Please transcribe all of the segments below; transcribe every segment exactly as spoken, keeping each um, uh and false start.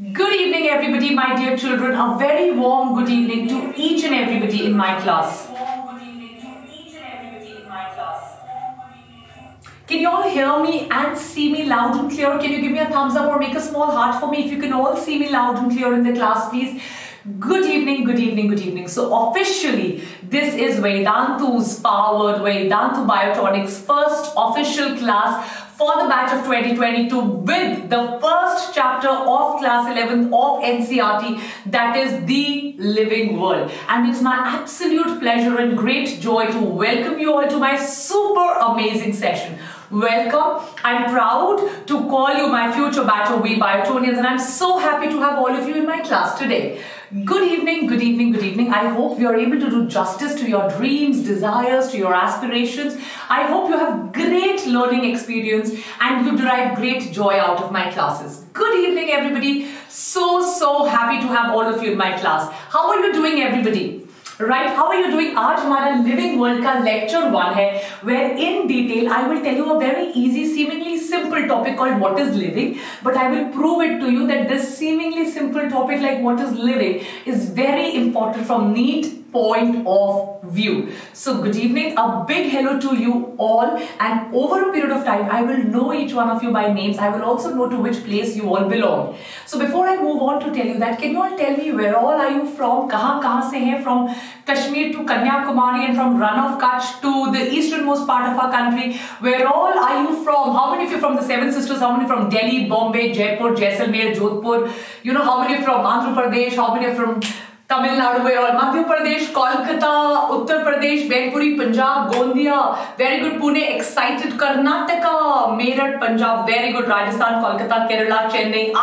Good evening, everybody, my dear children. A very warm good evening to each and everybody in my class. Can you all hear me and see me loud and clear? Can you give me a thumbs up or make a small heart for me if you can all see me loud and clear in the class, please? Good evening, good evening, good evening. So officially, this is Vedantu's powered Vedantu Biotronics first official class for the batch of twenty twenty-two with the first chapter of class eleventh of N C R T, that is The Living World. And it's my absolute pleasure and great joy to welcome you all to my super amazing session. Welcome. I'm proud to call you my future batch of We Biotonians, and I'm so happy to have all of you in my class today. Good evening, good evening, good evening. I hope you are able to do justice to your dreams, desires, to your aspirations. I hope you have great learning experience and you derive great joy out of my classes. Good evening, everybody. So, so happy to have all of you in my class. How are you doing, everybody? Right? How are you doing? आज हमारा Living World का lecture one है, where in detail I will tell you a very easy, seemingly simple topic called what is living, but I will prove it to you that this seemingly simple topic like what is living is very important from NEET point of view. So good evening, a big hello to you all, and over a period of time I will know each one of you by names. I will also know to which place you all belong. So before I move on to tell you that, can you all tell me where all are you from? Kahan kahan se hain? From Kashmir to Kanyakumari and from Run of Kutch to the easternmost part of our country. Where all are you from? How many of you from the Seven Sisters? How many from Delhi, Bombay, Jaipur, Jaisalmer, Jodhpur? You know, how many from Andhra Pradesh? How many from Tamil Nadu? Where all? Madhya Pradesh, Kolkata, Uttar Pradesh, Benpuri, Punjab, Gondia. Very good. Pune, excited. Karnataka, Meerut, Punjab. Very good. Rajasthan, Kolkata, Kerala, Chennai,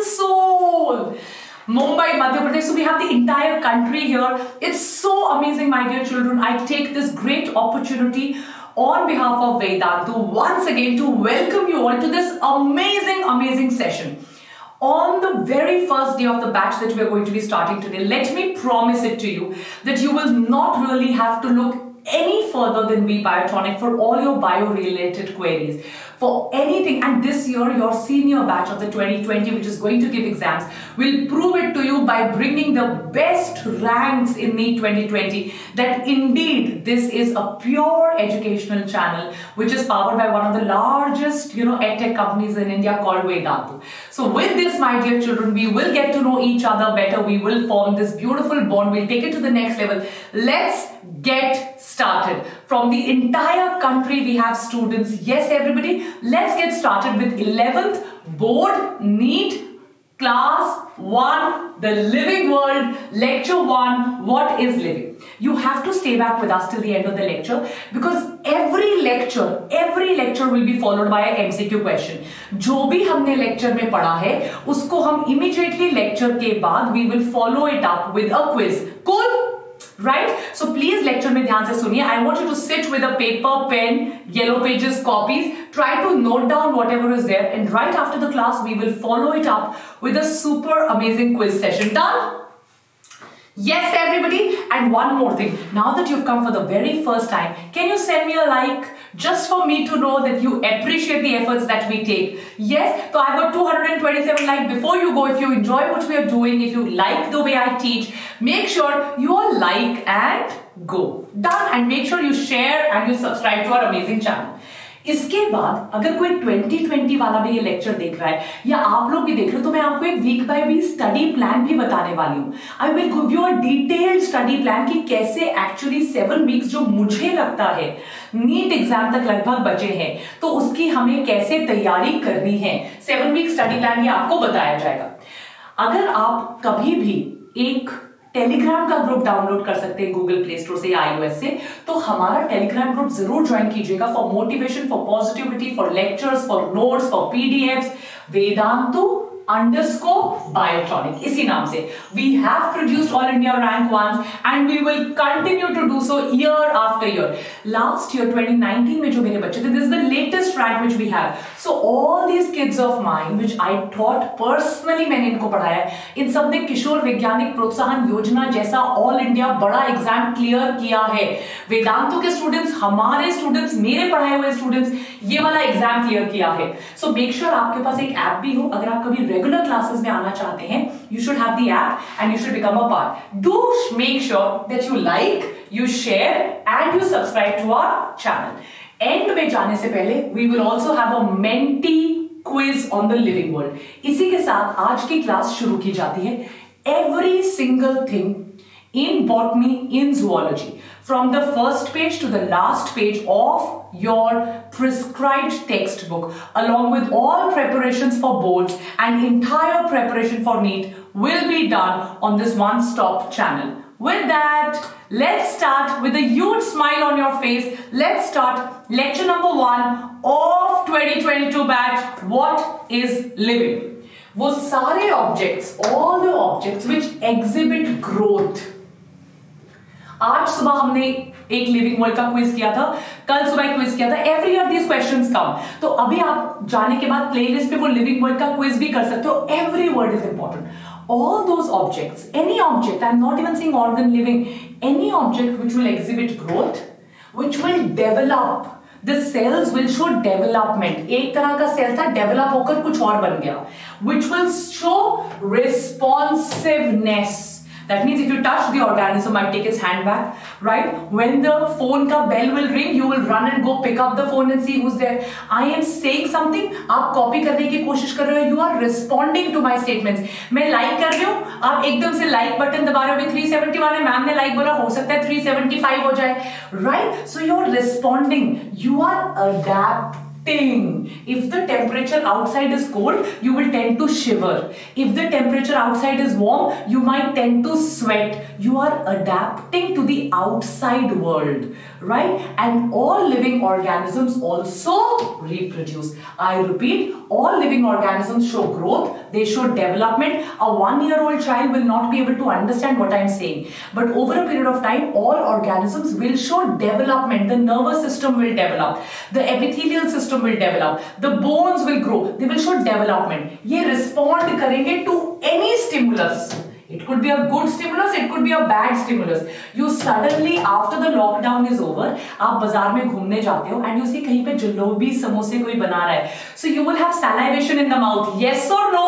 Asansol, Mumbai, Madhya Pradesh. So we have the entire country here. It's so amazing, my dear children. I take this great opportunity on behalf of Vedantu once again to welcome you all to this amazing, amazing session. On the very first day of the batch that we are going to be starting today, let me promise it to you that you will not really have to look any further than We Biotonic for all your bio-related queries. For anything, and this year your senior batch of the twenty twenty, which is going to give exams, will prove it to you by bringing the best ranks in NEET twenty twenty that indeed this is a pure educational channel which is powered by one of the largest, you know, edtech companies in India called Vedantu. So with this, my dear children, we will get to know each other better. We will form this beautiful bond. We'll take it to the next level. Let's get started. From the entire country we have students. Yes, everybody, let's get started with eleventh board NEET class one, The Living World, lecture one, what is living. You have to stay back with us till the end of the lecture because every lecture, every lecture will be followed by a M C Q question. जो भी हमने lecture में पढ़ा है, उसको हम immediately lecture के बाद we will follow it up with a quiz. Cool? Right? So please lecture में ध्यान से सुनिए. I want you to sit with a paper, pen, yellow pages, copies. Try to note down whatever is there, and right after the class we will follow it up with a super amazing quiz session. Done? Yes, everybody. And one more thing. Now that you've come for the very first time, can you send me a like just for me to know that you appreciate the efforts that we take? Yes. So I've got two hundred twenty-seven likes. Before you go, if you enjoy what we are doing, if you like the way I teach, make sure you all like and go. Done. And make sure you share and you subscribe to our amazing channel. इसके बाद अगर कोई twenty twenty वाला भी ये lecture देख रहा है या आप लोग भी देख रहे हो तो मैं आपको एक week by week study plan भी बताने वाली हूँ. I will give you a detailed study plan कि कैसे एक्चुअली सेवन वीक्स जो मुझे लगता है नीट एग्जाम तक लगभग बचे हैं तो उसकी हमें कैसे तैयारी करनी है. सेवन वीक स्टडी प्लान ये आपको बताया जाएगा. अगर आप कभी भी एक टेलीग्राम का ग्रुप डाउनलोड कर सकते हैं गूगल प्ले स्टोर से या आईओएस से, तो हमारा टेलीग्राम ग्रुप जरूर ज्वाइन कीजिएगा for motivation, for positivity, for lectures, for notes, for PDFs. Vedantu underscore Biotonic, इसी नाम से. We have produced all India rank ones and we will continue to do so year after year. Last year twenty nineteen में जो मेरे बच्चे थे, this is the latest rank which we have. So all these kids of mine which I taught personally, मैंने इनको पढ़ाया है, इन सब ने किशोर वैज्ञानिक प्रोत्साहन योजना जैसा ऑल इंडिया बड़ा एग्जाम क्लियर किया है. वेदांतु के स्टूडेंट्स, हमारे स्टूडेंट्स, मेरे पढ़ाए हुए स्टूडेंट्स ये वाला एग्जाम क्लियर किया है. सो मेक श्योर आपके पास एक ऐप भी हो. अगर आप कभी रेगुलर क्लासेस में आना चाहते हैं, you should have the app and you should become a part. Do make sure that you like, you share and you subscribe to our channel. End में जाने से पहले we will also have a Menti quiz on the living world. इसी के साथ आज की class शुरू की जाती है. Every single thing in botany, in zoology, from the first page to the last page of your prescribed textbook, along with all preparations for boards and entire preparation for NEET, will be done on this one-stop channel. With that, let's start with a huge smile on your face. Let's start lecture number one of twenty twenty-two batch. What is living? वो सारे objects, all the objects which exhibit growth. आज सुबह हमने एक living world का quiz किया था, कल सुबह एक क्विज किया था. Every year these questions come. तो अभी आप जाने के बाद प्लेलिस्ट पे वो लिविंग वर्ल्ड का क्विज भी कर सकते हो. Every word is important. All those objects, any object, I'm not even saying organ living, any object which will exhibit growth, which will develop, the cells will show development. एक तरह का cell था, develop होकर कुछ और बन गया. Which will show responsiveness. That means if you touch the organism, might take its hand back, right? When the phone ka bell will ring, you will run and go pick up the phone and see who's there. I am saying something, आप copy करने की कोशिश कर रहे हो. You are responding to my statements. मैं like कर रही हूँ, आप एकदम से like button दबा रहे हो. three seventy-one है, मैम ने like बोला, हो सकता है three seventy-five हो जाए, right? So you are responding. You are adapting. If the temperature outside is cold, you will tend to shiver. If the temperature outside is warm, you might tend to sweat. You are adapting to the outside world, right? And all living organisms also reproduce. I repeat, all living organisms show growth. They show development. A one-year-old child will not be able to understand what I am saying. But over a period of time, all organisms will show development. The nervous system will develop. The epithelial system will develop. The bones will grow. They will show development. ये respond करेंगे to any stimulus. It could be a good stimulus, it could be a bad stimulus. You suddenly, after the lockdown is over, आप बाजार में घूमने जाते हो and you see कहीं पे जलेबी समोसे कोई बना रहा है. So you will have salivation in the mouth. Yes or no?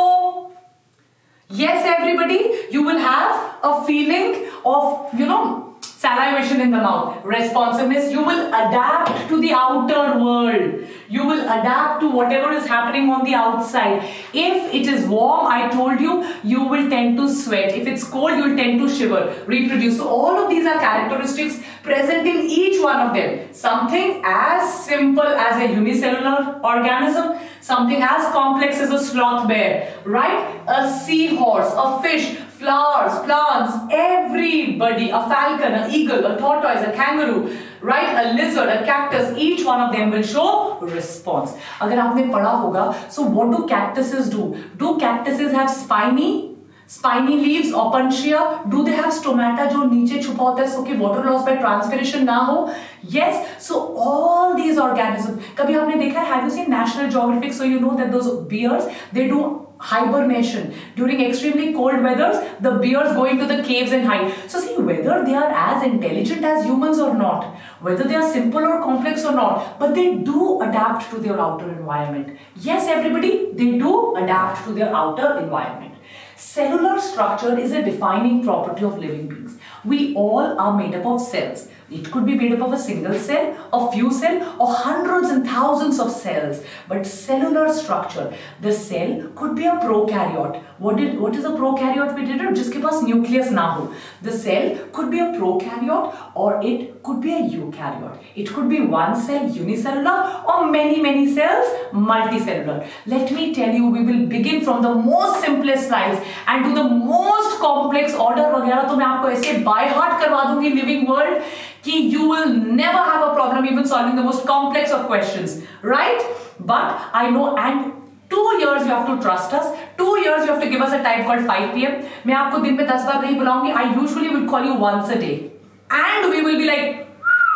Yes, everybody. You will have a feeling of, you know, salivation in the mouth. Responsiveness. You will adapt to the outer world. You will adapt to whatever is happening on the outside. If it is warm, I told you, you will tend to sweat. If it's cold, you will tend to shiver. Reproduce. So all of these are characteristics present in each one of them. Something as simple as a unicellular organism, something as complex as a sloth bear, right? A seahorse, a fish, flowers, plants, everybody, a falcon, an eagle, a tortoise, a kangaroo, right? A lizard, a cactus, each one of them will show response. अगर आपने पढ़ा होगा, so what do cactuses do? Do cactuses have spiny, spiny leaves, opuntia? Do they have stomata जो नीचे छुपा होता है so कि water loss by transpiration ना हो? Yes. So all these organisms. कभी आपने देखा है? Have you seen National Geographic? So you know that those bears, they do hibernation during extremely cold weathers. The bears go into the caves and hide. So see, whether they are as intelligent as humans or not, whether they are simple or complex or not, but they do adapt to their outer environment. Yes, everybody, they do adapt to their outer environment. Cellular structure is a defining property of living beings. We all are made up of cells. It could be made up of a single cell, a few cells, or hundreds and thousands of cells. But cellular structure, the cell could be a prokaryote. What did what is a prokaryote? We did it जिसके पास nucleus ना हो. The cell could be a prokaryote or it could be a eukaryote. It could be one cell unicellular or many many cells multicellular. Let me tell you, we will begin from the most simplest slides and to the most complex order वगैरह तो मैं आपको ऐसे by heart करवा दूंगी living world कि you will never have a problem even solving the most complex of questions, right? But I know, and two years you have to trust us. Two years you have to give us a time called five p m मैं आपको दिन में दस बार नहीं बुलाऊंगी. I usually will call you once a day, and we will be like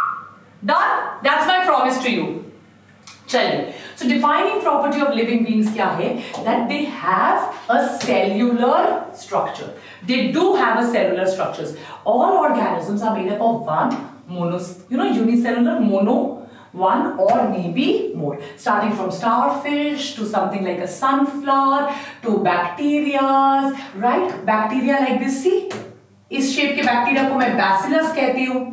done. That's my promise to you. चलिए. So defining property of living beings क्या है? That they have a cellular structure. They do have a cellular structures. All organisms are made up of one mono, you know, unicellular mono, one or maybe more, starting from starfish to something like a sunflower to bacteria, right? Bacteria like this, see, इस shape के bacteria को मैं bacillus कहती हूं,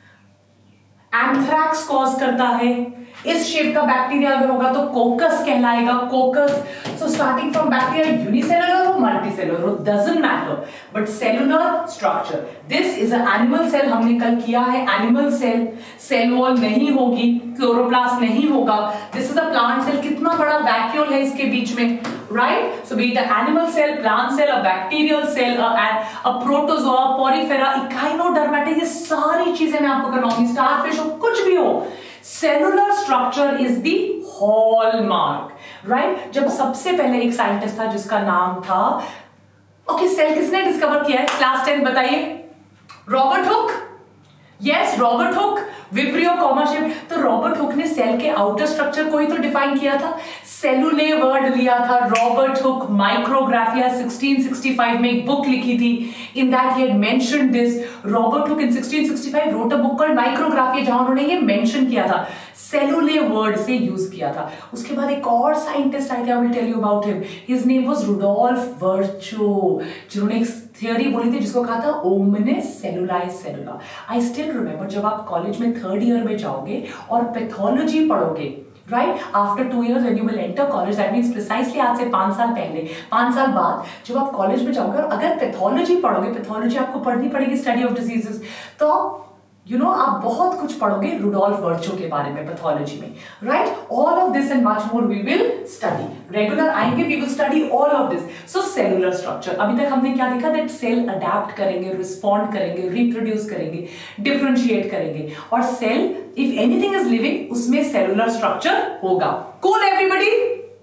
anthrax cause करता है। इस shape का बैक्टीरिया अगर होगा तो कोकस कहलाएगा, coccus. So starting from bacteria unicellular हो मल्टीसेलुलर हो doesn't matter, but cellular structure. This is a animal cell, हमने कल किया है एनिमल सेल। सेल वॉल नहीं होगी, क्लोरोप्लास्ट नहीं होगा। This is a plant cell, कितना बड़ा वैक्यूल है इसके बीच में, right? So be it a animal cell, plant cell, a bacterial cell, a protozoa, porifera, echinodermata, ये सारी चीजें मैं आपको करवाऊंगी। स्टारफिश हो, कुछ भी हो, cellular structure is the hallmark, right? जब सबसे पहले एक साइंटिस्ट था जिसका नाम था, ओके, सेल किसने डिस्कवर किया है? क्लास टेन बताइए। Robert Hooke, yes, Robert Hooke, vibrio comma shape. तो रॉबर्ट हुक ने सेल के आउटर स्ट्रक्चर को ही तो डिफाइन किया था। सेलुले वर्ड लिया था Robert Hooke, Micrographia sixteen sixty five में एक बुक लिखी थी, in that he had mentioned this. Robert Hooke in sixteen sixty five wrote a book called Micrographia, जहां उन्होंने ये मेंशन किया था, सेलुले वर्ड से यूज किया था। उसके बाद एक और साइंटिस्ट आए थे, I will tell you about him, his name was Rudolf Virchow, जिन्होंने एक थियरी बोली थी जिसको कहा था ओमनिस सेलुलाइज सेलुला। आई स्टिल रिमेंबर, जब आप कॉलेज में थर्ड ईयर में जाओगे और पैथोलॉजी पढ़ोगे, right, after two years when you will enter college, that means precisely आज से पांच साल पहले, पांच साल बाद जब आप कॉलेज में जाओगे और अगर पैथोलॉजी पढ़ोगे, पैथोलॉजी आपको पढ़नी पड़ेगी, स्टडी ऑफ डिजीजेस, तो यू नो आप बहुत कुछ पढ़ोगे रुडोल्फ वर्चो के बारे में पैथोलॉजी में, right? All of this and much more we will study, regular आएंगे, we will study all of this. So cellular structure, अभी तक हमने क्या देखा? दैट सेल अडैप्ट करेंगे, रिस्पॉन्ड करेंगे, रिप्रोड्यूस करेंगे, डिफरेंशिएट करेंगे, और cell if anything is living उसमें सेलुलर स्ट्रक्चर होगा। Cool everybody?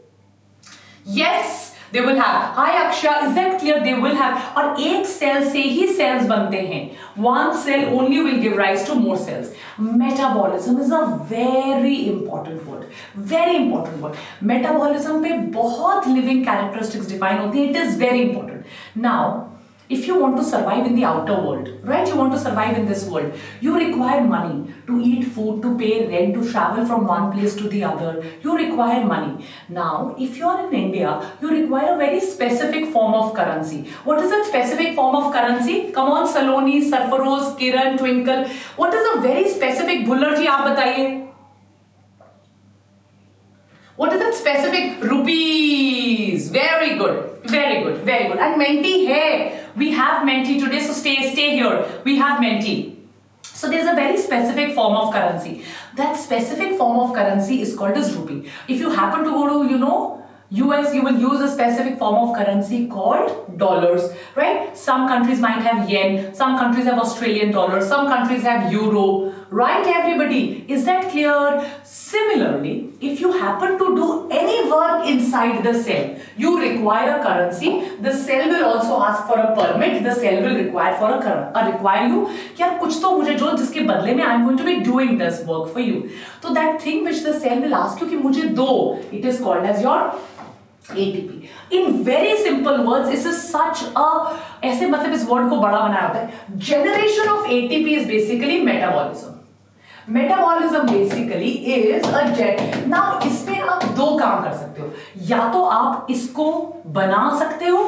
Yes, they will have. Hi Akshay, is that clear? They will have. और एक सेल से ही सेल्स बनते हैं, one cell only will give rise to more cells. Metabolism is a very important word, very important word. Metabolism पे बहुत living characteristics define होती हैं, it is very important. Now if you want to survive in the outer world, right, you want to survive in this world, you require money to eat food, to pay rent, to travel from one place to the other. You require money. Now if you are in India, you require a very specific form of currency. What is that specific form of currency? Come on Saloni, Sarfaroz, Kiran, Twinkle, what is a very specific? Bhullar ji aap bataiye, what is that specific? Rupees. Very good, very good, very good. And Menti hai, we have Menti today, so stay stay here, we have Menti. So there's a very specific form of currency. That specific form of currency is called as rupee. If you happen to go to, you know, U S, you will use a specific form of currency called dollars, right? Some countries might have yen, some countries have Australian dollars, some countries have euro, right everybody? Is that clear? Similarly, if you happen to do any work inside the cell, you require a currency. The cell will also ask for a permit. The cell will require for a currency, uh, require you कि यार कुछ तो मुझे जो जिसके बदले में I am going to be doing this work for you. So that thing which the cell will ask you कि मुझे दो, it is called as your A T P. In very simple words, this is such a, ऐसे मतलब इस word को बड़ा बनाया होता है। Generation of A T P is basically metabolism. Metabolism basically is a jet. Now इसमें आप दो काम कर सकते हो, या तो आप इसको बना सकते हो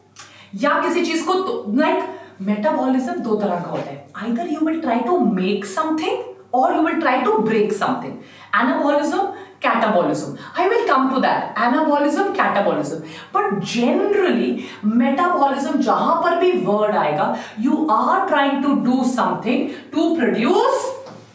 या किसी चीज को, like metabolism दो तरह का होता है, either you will try to make something or you will try to break something. Anabolism, catabolism. I will come to that. Anabolism, catabolism. But generally, metabolism जहां पर भी word आएगा, you are trying to do something to produce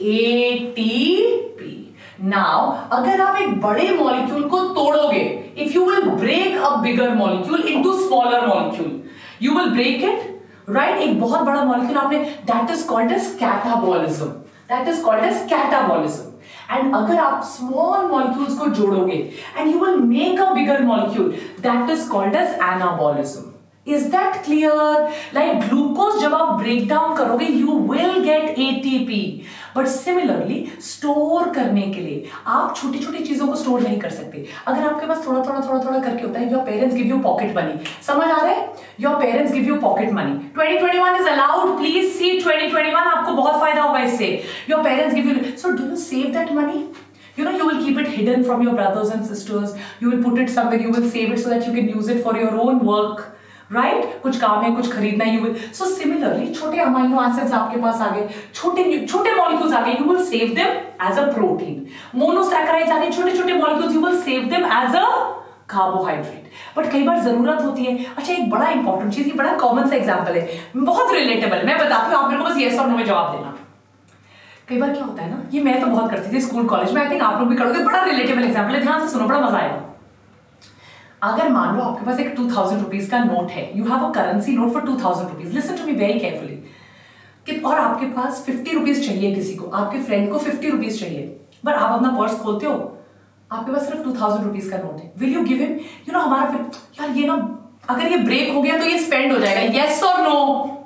A T P. Now, अगर आप एक बड़े molecule को तोड़ोगे, if you will break a bigger molecule into smaller molecule, you will break it, right? एक बहुत बड़ा मॉलिक्यूल आपने, that is called as catabolism. That is called as catabolism. And अगर आप small molecules को जोड़ोगे and you will make a bigger molecule, that is called as anabolism. Is that clear? Like glucose जब आप break down करोगे, you will get A T P. But similarly, store करने के लिए आप छोटी छोटी चीजों को store नहीं कर सकते। अगर आपके पास थोड़ा थोड़ा थोड़ा थोड़ा करके होता है, your parents give you pocket money. समझ आ रहा है? Your parents give you pocket money. twenty twenty-one is allowed. Please see twenty twenty-one, आपको बहुत फायदा होगा इससे. Your parents give you. So do you save that money? You know, you will keep it hidden from your brothers and sisters. You will put it somewhere. You will save it so that you can use it for your own work. Right? कुछ काम है, कुछ खरीदना है, you will. So similarly, छोटे amino acids आपके पास आ गए, छोटे छोटे मॉलिक्यूल्स आ गए, you will save them as a protein. Monosaccharides आ गए, छोटे छोटे molecules, you will save them as a carbohydrate. But कई बार जरूरत होती है. अच्छा, एक बड़ा इंपॉर्टेंट चीज, ये बड़ा कॉमन सा एग्जांपल है, बहुत रिलेटेबल, मैं बताती हूँ, आप मेरे को बस यस और नो में जवाब देना. कई बार क्या होता है ना, ये मैं तो बहुत करती थी स्कूल कॉलेज में, आई थिंक आप लोग भी करोगे. बड़ा रिलेटेबल एग्जांपल है, ध्यान से सुनो, बड़ा मजा आएगा. अगर मान लो आपके पास एक टू थाउजेंड रुपीज का नोट है, you have a currency note for two thousand rupees, listen to me very carefully. और आपके पास फिफ्टी रुपीज चाहिए किसी को, आपके फ्रेंड को फिफ्टी रुपीज चाहिए, बट आप अपना पर्स खोलते हो, आपके पास सिर्फ टू थाउजेंड रुपीज का नोट है. Will you give him? You know, हमारा फिर यार ये ना, अगर ये ब्रेक हो गया तो ये स्पेंड हो जाएगा. यस और नो?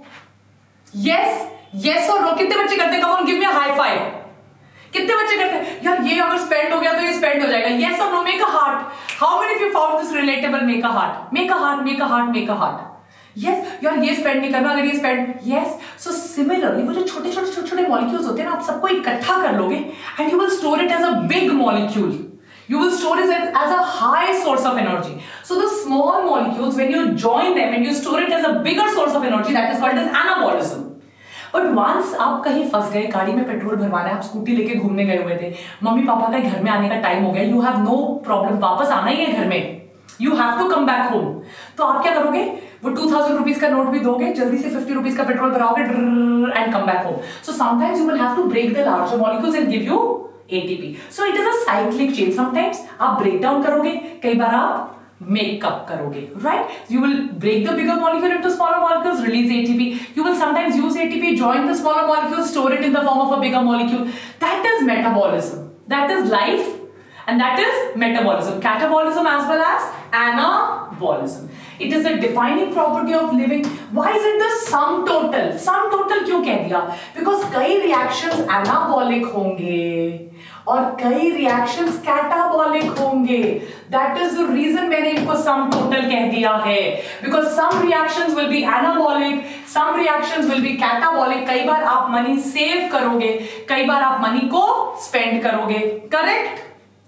यस यस और नो? कितने बच्चे करते हैं? Come on, give me a high five. कितने बच्चे करते हैं यार, ये अगर स्पेंड हो गया तो ये स्पेंड हो जाएगा. यस और no? Make a heart. How many of you found this relatable? Make a heart, make a heart, make a heart, make a heart. Yes यार, ये स्पेंड नहीं करना, अगर ये स्पेंड. यस. सो सिमिलरली वो जो छोटे छोटे छोटे छोटे मॉलिक्यूल्स होते हैं ना, आप सबको इकट्ठा कर लोगे and you will store it as a big molecule. You will store it as a high source of energy. So the small molecules, when you join them and you store it as a bigger source of energy, that is called as anabolism. But once आप कहीं फंस गए, गाड़ी में petrol भरवाना है, आप scooty लेके घूमने गए हुए थे, मम्मी पापा का घर में आने का टाइम हो गया, you have no problem, वापस आना ही है घर में, you have to come back home. तो आप क्या करोगे? वो टू थाउजेंड रुपीज का नोट भी दोगे, जल्दी से फिफ्टी रुपीज का पेट्रोल भराओगे and come back home. So sometimes you will have to break the larger molecules and give you A T P. So it is a cyclic chain. Sometimes आप break down करोगे, कई बार आप make up करोगे, right? You will break the bigger molecule into smaller molecules, release A T P. You will sometimes use A T P, join the smaller molecules, store it in the form of a bigger molecule. That is metabolism. That is life, and that is metabolism. Catabolism as well as anabolism. It is a defining property of living. Why is it the sum total? Sum total क्यों कह दिया? Because कई reactions anabolic होंगे और कई reactions catabolic होंगे. That is the reason मैंने इनको sum total कह दिया है. Because some reactions will be anabolic, some reactions will be catabolic. कई बार आप money save करोगे, कई बार आप money को spend करोगे. Correct?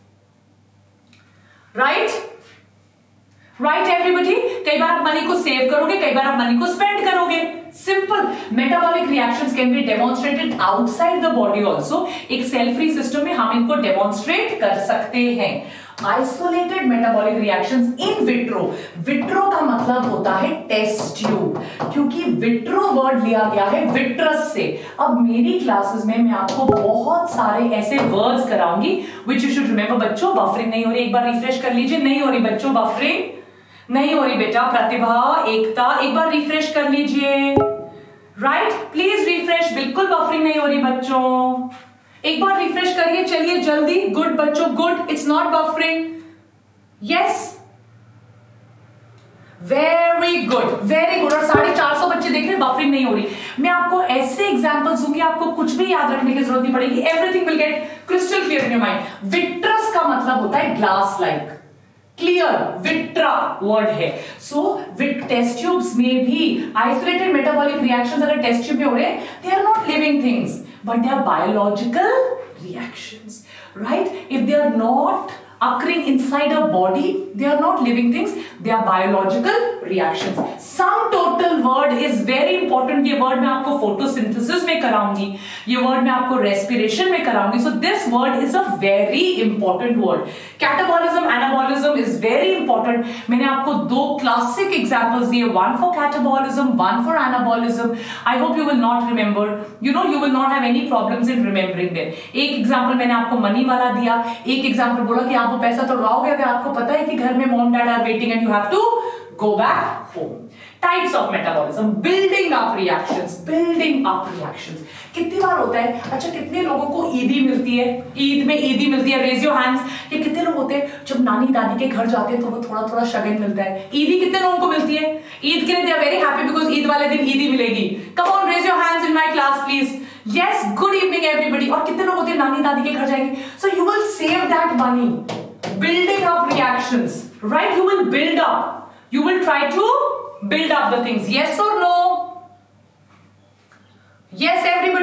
Right? Right everybody? कई बार आप मनी को सेव करोगे, कई बार आप मनी को स्पेंड करोगे. Simple. Metabolic reactions can be demonstrated outside the body also. एक सेल फ्री सिस्टम में हम इनको डेमोन्स्ट्रेट कर सकते हैं. Isolated metabolic reactions in vitro. Vitro का मतलब होता है टेस्ट ट्यूब, क्योंकि विट्रो वर्ड लिया गया है विट्रस से. अब मेरी क्लासेस में मैं आपको बहुत सारे ऐसे वर्ड्स कराऊंगी व्हिच यू शुड रिमेंबर. बच्चों, बफरिंग नहीं हो रही, एक बार रिफ्रेश कर लीजिए. नहीं हो रही बच्चों, बफरिंग नहीं हो रही बेटा. प्रतिभा, एकता, एक बार रिफ्रेश कर लीजिए. Right, please refresh. बिल्कुल बफरिंग नहीं हो रही बच्चों, एक बार रिफ्रेश करिए. चलिए जल्दी. गुड बच्चों, good. It's not buffering. Yes, very good, very good. और साढ़े चार सौ बच्चे देख रहे हैं, बफरिंग नहीं हो रही. मैं आपको ऐसे एग्जांपल्स दूंगी, आपको कुछ भी याद रखने की जरूरत नहीं पड़ेगी. Everything will get crystal clear in your mind. Vitreous का मतलब होता है glass like. Clear, vitro word है. सो विट टेस्ट ट्यूब्स में भी आइसोलेटेड मेटाबॉलिक रिएक्शंस अगर टेस्ट ट्यूब में हो रहे हैं, they are not living things but they are biological reactions, right? If they are not occurring inside a body, they are not living things, they are biological reactions. Sum total word is very important. ये word मैं आपको photosynthesis में कराऊंगी, ये word मैं आपको respiration में कराऊंगी. So this word is a very important word. Catabolism, anabolism is very important. मैंने आपको दो classic examples दिए, one for catabolism, one for anabolism. I hope you will not remember. You know, you will not have any problems in remembering them. एक example मैंने आपको money वाला दिया, एक example बोला कि आप वो पैसा तोड़वाओगे अगर आपको पता है कि घर में mom dad are waiting and you have to go back home. Types of metabolism. Building up reactions, building up reactions. कितनी बार होता है? अच्छा, कितने लोगों को ईदी मिलती है? ईद में ईदी मिलती है, रेज योर हैंड्स. ये कितने लोग होते हैं जब नानी दादी के घर जाते हैं तो वो थोड़ा थोड़ा शगन मिलता है? ईदी कितने लोगों को मिलती है? ईद के लिए they are very happy because Eid वाले दिन ईदी मिलेगी. Come on, raise your hands in my class please. Yes, good evening everybody. और कितने लोग होते हैं नानी दादी के घर जाएंगे? So you will save that money. Building up reactions, right? You will build up. You will try to build up the things. Yes or no? Yes everybody.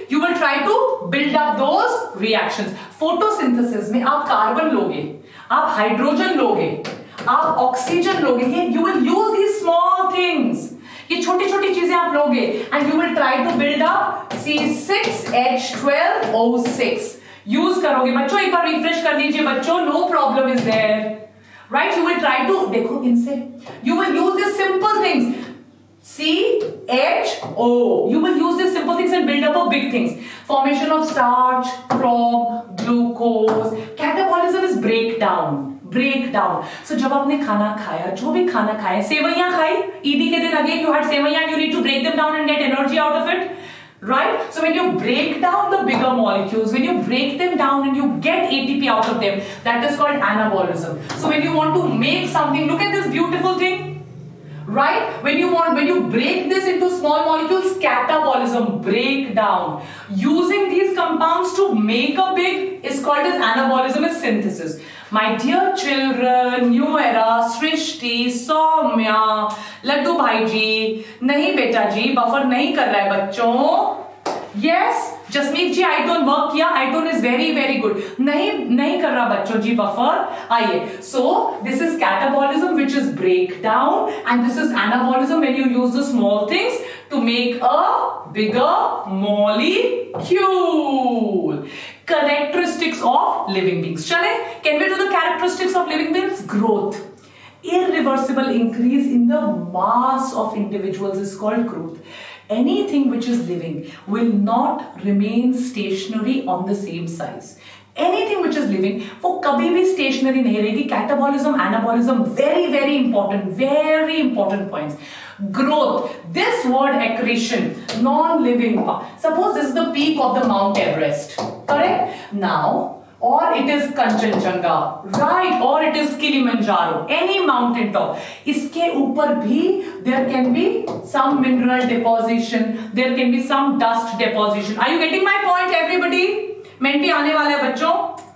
you will try to build up those reactions. Photosynthesis में आप carbon लोगे, आप hydrogen लोगे, आप oxygen लोगे, you will use these small things. ये छोटी छोटी चीजें आप लोगे and you will try to build up C six H twelve O six. Use करोगे बच्चों, एक बार रिफ्रेश कर लीजिए बच्चों, no problem is there, right. You will try to, देखो इनसे you will use this simple things C H O. You will use these simple things and build up a big things. Formation of starch from glucose. Catabolism is breakdown. Breakdown. So जब आपने खाना खाया, जो भी खाना खाया, सेवइयां खाई, ईदी के दिन again you had seviyan, you need to break them down and get energy out of it. Right? So when you break down the bigger molecules, when you break them down and you get A T P out of them, that is called anabolism. So when you want to make something, look at this beautiful thing. Right? When you want, when you break this into small molecules, catabolism, breakdown. Using these compounds to make a big is called as anabolism, is synthesis. My dear children, new era, Srishti, Soumya, Laddu bhai ji, nahi beta ji, buffer nahi kar raha hai bachchon. Yes, Jasmeet ji, आइटोन work किया, आइटोन is very very good. नहीं नहीं कर रहा बच्चों जी buffer. आइए, so this is catabolism which is break down and this is anabolism when you use the small things to make a bigger molecule. Characteristics of living beings. चले, can we do the characteristics of living beings? Growth. Irreversible increase in the mass of individuals is called growth. Anything which is living will not remain stationary on the same size. Anything which is living वो कभी भी stationary नहीं रहेगी. Catabolism, anabolism, very very important, very important points. Growth. This word accretion, non-living part. Suppose this is the peak of the Mount Everest. Correct? Now, or it is Kanchenjunga, right? Or it is Kilimanjaro, any mountain top. इसके ऊपर भी there can be some mineral deposition, there can be some dust deposition. Are you getting my point, everybody? Menti आने वाला है बच्चों,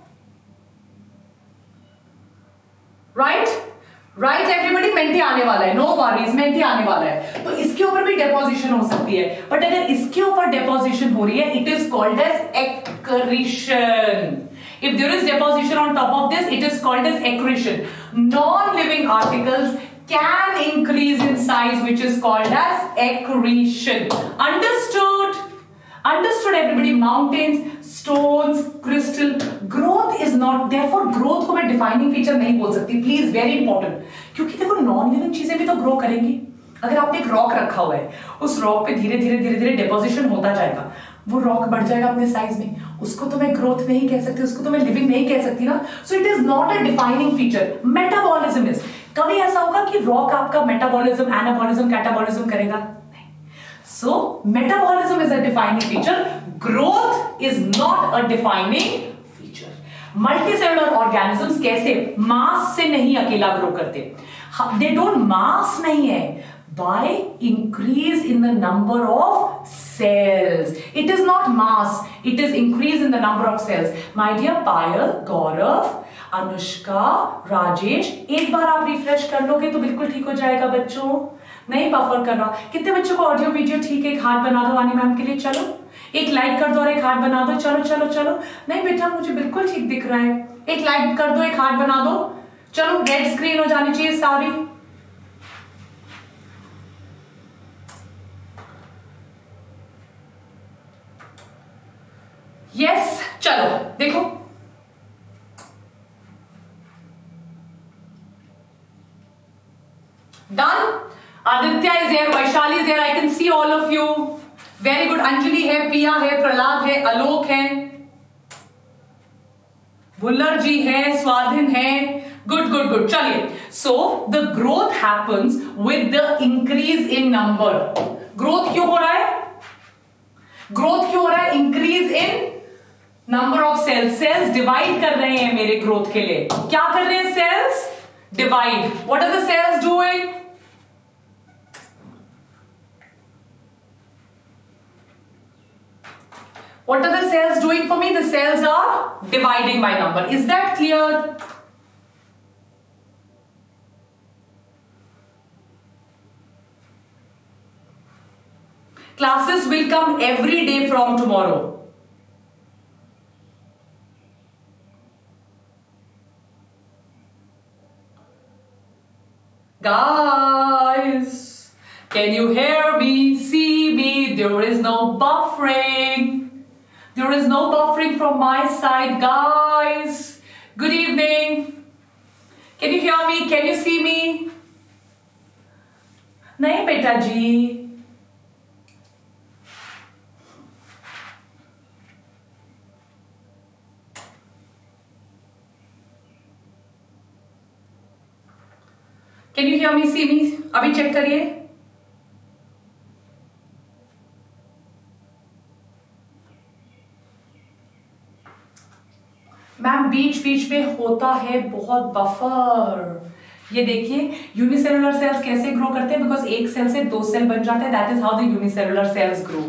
right? Right everybody, mentee आने वाला है, नो वरीज, मेंटी आने वाला है. तो इसके ऊपर भी डेपोजिशन हो सकती है, बट अगर इसके ऊपर डेपोजिशन हो रही है, it is called as accretion. If there is deposition on top of this, it is called as accretion. Non-living articles can increase in size, which is called as accretion. Understood? Understood everybody? Mountains, stones, crystal. Growth is not, therefore growth को मैं defining feature नहीं बोल सकती. Please, very important. क्योंकि देखो non-living चीजें भी तो grow करेंगी. अगर आपने एक रॉक रखा हुआ है, उस रॉक पे धीरे धीरे धीरे धीरे डेपोजिशन होता जाएगा, वो रॉक बढ़ जाएगा अपने साइज में. उसको तो मैं ग्रोथ नहीं कह सकती, उसको तो मैं लिविंग नहीं कह सकती ना. So it is not a defining feature. Metabolism is, कभी ऐसा होगा कि रॉक आपका मेटाबॉलिज्म, एनाबॉलिज्म, कैटाबॉलिज्म करेगा? नहीं. So metabolism is a defining feature, growth is not a defining feature. Multicellular organisms कैसे? मास से नहीं अकेला ग्रो करते. दे डोंट, मास नहीं है, by increase in the number of cells. It is not mass, it is increase in the number of cells. My dear Payal, Gaurav, Anushka, Rajesh, एक बार आप refresh कर लोगे तो बिल्कुल ठीक हो जाएगा बच्चों. नहीं बफर करना. कितने बच्चों को ऑडियो वीडियो ठीक है? एक हाथ बना दो वानी मैम के लिए. चलो एक लाइक कर दो और एक हाथ बना दो. चलो चलो चलो. नहीं बेटा मुझे बिल्कुल ठीक दिख रहा है. एक लाइक कर दो, एक हाथ बना दो. चलो रेड स्क्रीन हो जानी चाहिए सारी. यस yes, चलो देखो done. Aditya is here, Vaishali is here, I can see all of you. Very good. Anjali है, पिया है, प्रहलाद है, आलोक है, बुल्लर जी है, स्वाधीन है. Good good good. चलिए, so the growth happens with the increase in number. Growth क्यों हो रहा है? ग्रोथ क्यों हो रहा है? Increase in number of cells. Cells divide कर रहे हैं मेरे ग्रोथ के लिए. क्या कर रहे हैं? Cells divide. What are the cells doing? What are the cells doing for me? The cells are dividing by number. Is that clear? Classes will come every day from tomorrow. Guys, can you hear me, see me? There is no buffering. There is no buffering from my side, guys. Good evening. Can you hear me? Can you see me? Nahin beta ji. Can you hear me, see me? अभी check करिए. Ma'am बीच बीच में होता है बहुत buffer. ये देखिए यूनिसेलुलर सेल्स कैसे ग्रो करते हैं, बिकॉज एक सेल से दो सेल बन जाते हैं. That is how the unicellular cells grow.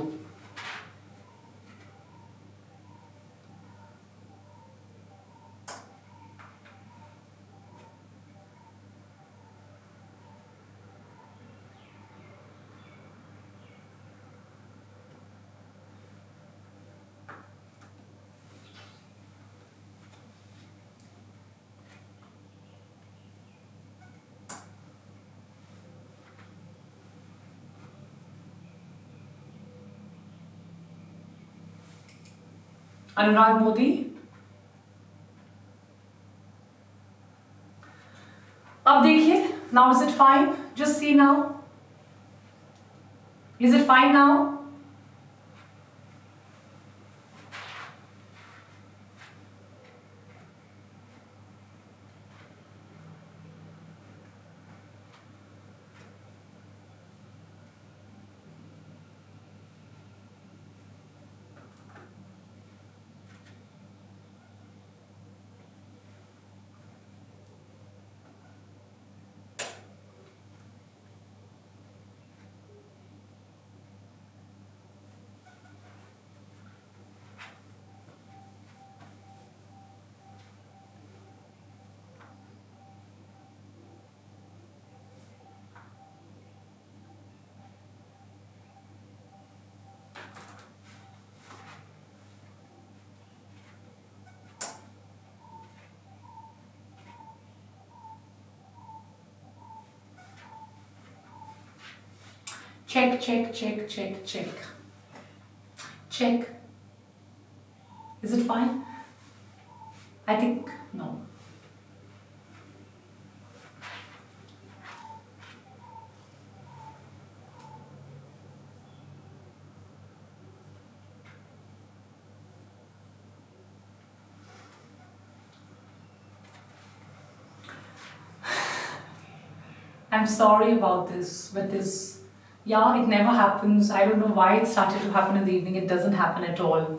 Anurag Modi, अब देखिए. Now is it fine? Just see now. Is it fine now? Check, check, check, check, check. Check. Is it fine? I think no. I'm sorry about this, but this, yeah, it never happens. I don't know why it started to happen in the evening. It doesn't happen at all.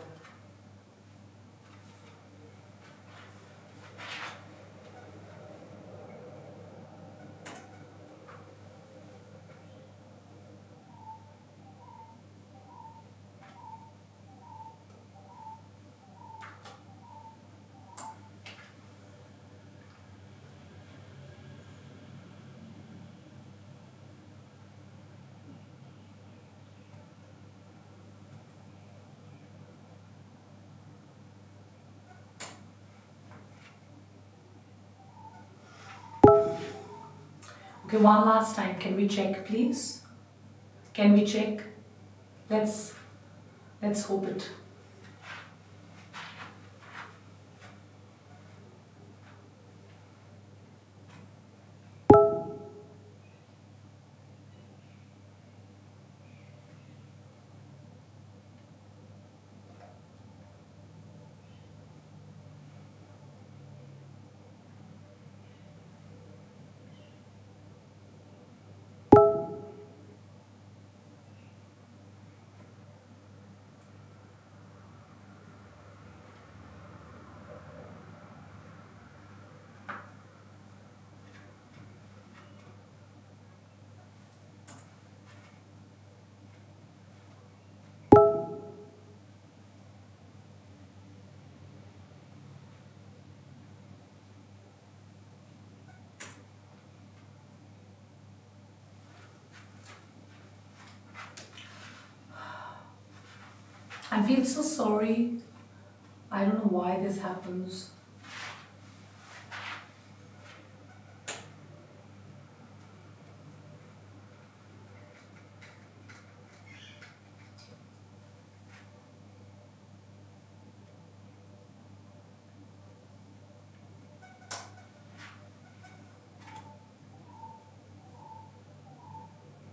Okay, one last time. Can we check, please? Can we check? Let's let's hope it. I feel so sorry. I don't know why this happens.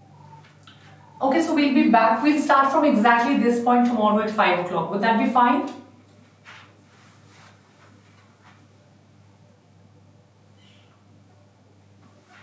Okay, so we'll be back. We'll start from exactly this point tomorrow at five o'clock. Would that be fine?